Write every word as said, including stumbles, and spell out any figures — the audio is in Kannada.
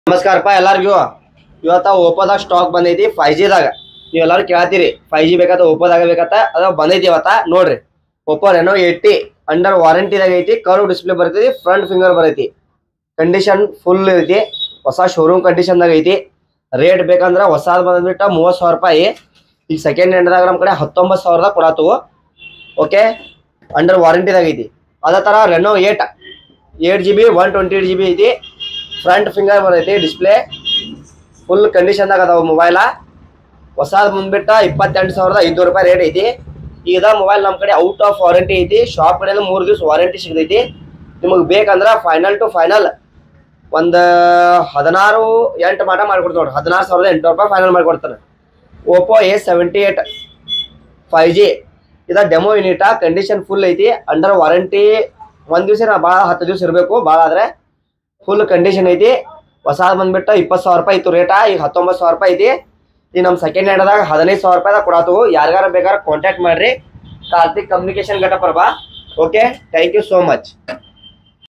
ನಮಸ್ಕಾರಪ್ಪ ಎಲ್ಲರಿಗೂ ಇವತ್ತ ಓಪೋದಾಗ ಸ್ಟಾಕ್ ಬಂದೈತಿ ಫೈವ್ ಜಿದಾಗ ನೀವು ಎಲ್ಲರೂ ಕೇಳ್ತೀರಿ ಫೈವ್ ಜಿ ಬೇಕಾದ ಓಪೋದಾಗ ಬೇಕತ್ತ ಅದ ಬಂದೈತಿ ಇವತ್ತ ನೋಡ್ರಿ ಓಪೋ ರೆನೋ ಏಯ್ಟಿ ಅಂಡರ್ ವಾರಂಟಿದಾಗ ಐತಿ ಕರ್ವ್ ಡಿಸ್ಪ್ಲೇ ಬರ್ತೈತಿ ಫ್ರಂಟ್ ಫಿಂಗರ್ ಬರೈತಿ ಕಂಡೀಷನ್ ಫುಲ್ ಐತಿ ಹೊಸ ಶೋರೂಮ್ ಕಂಡೀಷನ್ದಾಗ ಐತಿ ರೇಟ್ ಬೇಕಂದ್ರೆ ಹೊಸಾದ್ ಬಂದ್ಬಿಟ್ಟ ಮೂವತ್ತು ಸಾವಿರ ರೂಪಾಯಿ ಈಗ ಸೆಕೆಂಡ್ ಹ್ಯಾಂಡ್ದಾಗ ನಮ್ಮ ಕಡೆ ಹತ್ತೊಂಬತ್ತು ಸಾವಿರದಾಗ ಕೊಡಾತು ಓಕೆ ಅಂಡರ್ ವಾರಂಟಿದಾಗ ಐತಿ ಅದೇ ಥರ Reno eight eight G B one twenty eight G B ಐತಿ ಫ್ರಂಟ್ ಫಿಂಗರ್ ಬರೈತಿ ಡಿಸ್ಪ್ಲೇ ಫುಲ್ ಕಂಡೀಷನ್ದಾಗ ಅದಾವ ಮೊಬೈಲ ಹೊಸಾದ್ ಬಂದ್ಬಿಟ್ಟ ಇಪ್ಪತ್ತೆಂಟು ಸಾವಿರದ ಐದುನೂರು ರೂಪಾಯಿ ರೇಟ್ ಐತಿ ಈಗ ಮೊಬೈಲ್ ನಮ್ಮ ಕಡೆ ಔಟ್ ಆಫ್ ವಾರಂಟಿ ಐತಿ ಶಾಪ್ ಕಡೆಯಿಂದ ಮೂರು ದಿವಸ ವಾರಂಟಿ ಸಿಗ್ತೈತಿ ನಿಮಗೆ ಬೇಕಂದ್ರೆ ಫೈನಲ್ ಟು ಫೈನಲ್ ಒಂದು ಹದಿನಾರು ಎಂಟು ಮಾಟ ಮಾಡ್ಕೊಡ್ತಾರೆ ನೋಡ್ರಿ ಹದಿನಾರು ಸಾವಿರದ ಎಂಟುನೂರು ರೂಪಾಯಿ ಫೈನಲ್ ಮಾಡಿಕೊಡ್ತಾನೆ Oppo A seventy eight five G ಇದ ಡೆಮೋ ಯೂನಿಟ ಕಂಡೀಷನ್ ಫುಲ್ ಐತಿ ಅಂಡರ್ ವಾರಂಟಿ ಒಂದು ದಿವಸ ನಾ ಭಾಳ ಹತ್ತು ದಿವಸ ಇರಬೇಕು ಭಾಳ ಆದರೆ ಫುಲ್ ಕಂಡೀಷನ್ ಐತಿ ಹೊಸಾದ್ ಬಂದ್ಬಿಟ್ಟು ಇಪ್ಪತ್ತು ಸಾವಿರ ರೂಪಾಯಿ ಇತ್ತು ರೇಟ ಈಗ ಹತ್ತೊಂಬತ್ತು ಸಾವಿರ ರೂಪಾಯಿ ಐತಿ ಈಗ ನಮ್ಮ ಸೆಕೆಂಡ್ ಹ್ಯಾಂಡ್ದಾಗ ಹದಿನೈದು ಸಾವಿರ ರೂಪಾಯಿದಾಗ ಕೊಡಾತು ಯಾರಿಗಾರ ಬೇಕಾದ್ರೆ ಕಾಂಟ್ಯಾಕ್ಟ್ ಮಾಡ್ರಿ Karthik communication Ghataprabha okay thank you so much.